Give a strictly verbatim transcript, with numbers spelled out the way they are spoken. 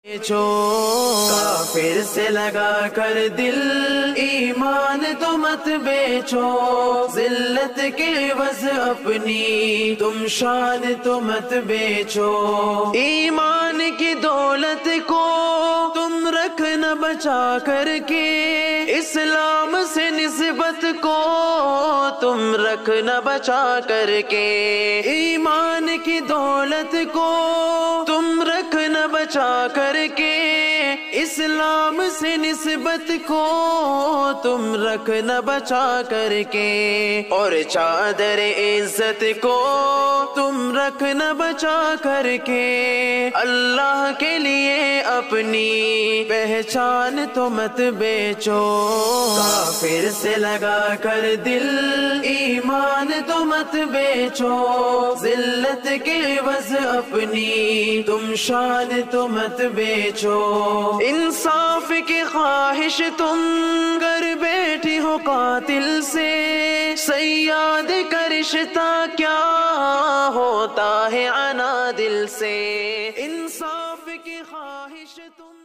بیچو کافر سے لگا کر دل، ایمان تو مت بیچو، ذلت کے عوض اپنی تم شان تو مت بیچو، ایمان کی دولت کو تم رکھنا بچا کر کے، اسلام سے نسبت کو تم رکھنا بچا کر کے، ایمان کی دولت کو تم رکھنا بچا کر کے، اسلام سے نسبت کو تم رکھنا بچا کر کے، اور چادر عزت کو تم رکھنا بچا کر کے، اللہ کے لیے اپنی پہچان تو مت بیچو، کافر سے لگا کر دل، ایمان تو مت بیچو، ذلت کے عوض اپنی تم شان تو مت بیچو، انصاف کی خواہش تم گر بیٹھی ہو قاتل سے، صیاد کا رشتہ کیا ہوتا ہے عنادل سے، انصاف کی خواہش تم